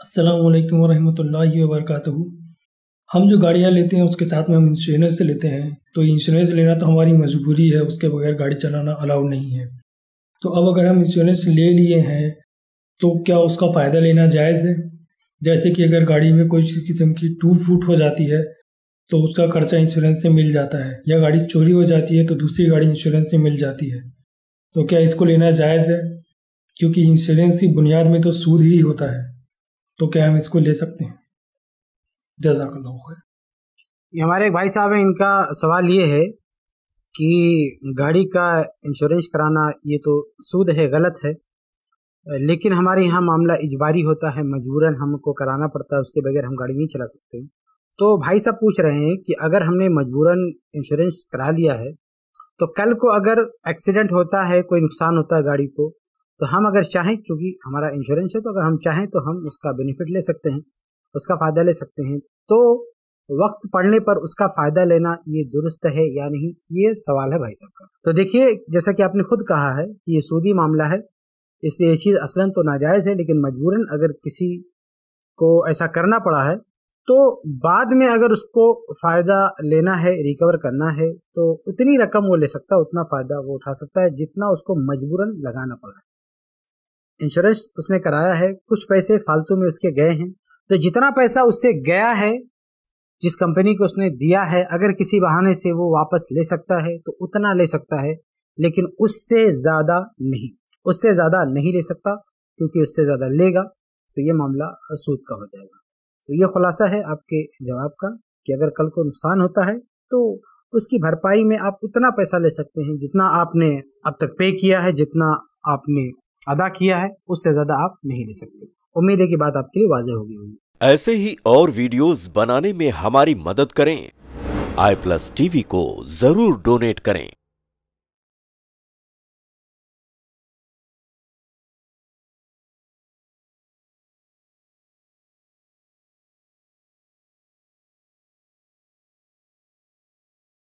अस्सलाम वालेकुम वरहमतुल्लाहि वबरकातुहू। हम जो गाड़ियाँ लेते हैं उसके साथ में हम इंश्योरेंस से लेते हैं, तो इंश्योरेंस लेना तो हमारी मजबूरी है, उसके बगैर गाड़ी चलाना अलाउड नहीं है। तो अब अगर हम इंश्योरेंस ले लिए हैं तो क्या उसका फ़ायदा लेना जायज़ है? जैसे कि अगर गाड़ी में कोई किस्म की टूट फूट हो जाती है तो उसका खर्चा इंश्योरेंस से मिल जाता है, या गाड़ी चोरी हो जाती है तो दूसरी गाड़ी इंश्योरेंस से मिल जाती है। तो क्या इसको लेना जायज़ है? क्योंकि इंश्योरेंस की बुनियाद में तो सूद ही होता है, तो क्या हम इसको ले सकते हैं? जज़ाकल्लाहु खैर। ये हमारे एक भाई साहब हैं, इनका सवाल ये है कि गाड़ी का इंश्योरेंस कराना ये तो सूद है, गलत है, लेकिन हमारे यहाँ मामला इजबारी होता है, मजबूरन हमको कराना पड़ता है, उसके बगैर हम गाड़ी नहीं चला सकते। तो भाई साहब पूछ रहे हैं कि अगर हमने मजबूरन इंश्योरेंस करा लिया है तो कल को अगर एक्सीडेंट होता है, कोई नुकसान होता है गाड़ी को, तो हम अगर चाहें, चूँकि हमारा इंश्योरेंस है, तो अगर हम चाहें तो हम उसका बेनिफिट ले सकते हैं, उसका फ़ायदा ले सकते हैं। तो वक्त पड़ने पर उसका फ़ायदा लेना ये दुरुस्त है या नहीं, ये सवाल है भाई साहब का। तो देखिए, जैसा कि आपने खुद कहा है कि ये सूदी मामला है, इसलिए ये चीज़ असलन तो नाजायज़ है, लेकिन मजबूरन अगर किसी को ऐसा करना पड़ा है तो बाद में अगर उसको फ़ायदा लेना है, रिकवर करना है, तो उतनी रकम वो ले सकता है, उतना फ़ायदा वो उठा सकता है जितना उसको मजबूरन लगाना पड़ा है। इंश्योरेंस उसने कराया है, कुछ पैसे फालतू में उसके गए हैं, तो जितना पैसा उससे गया है, जिस कंपनी को उसने दिया है, अगर किसी बहाने से वो वापस ले सकता है तो उतना ले सकता है, लेकिन उससे ज़्यादा नहीं, उससे ज़्यादा नहीं ले सकता, क्योंकि उससे ज़्यादा लेगा तो ये मामला सूद का हो जाएगा। तो ये खुलासा है आपके जवाब का कि अगर कल को नुकसान होता है तो उसकी भरपाई में आप उतना पैसा ले सकते हैं जितना आपने अब तक पे किया है, जितना आपने अदा किया है, उससे ज़्यादा आप नहीं ले सकते। उम्मीद है कि बात आपके लिए वाज़ेह होगी। ऐसे ही और वीडियोस बनाने में हमारी मदद करें। iPlus TV को जरूर डोनेट करें।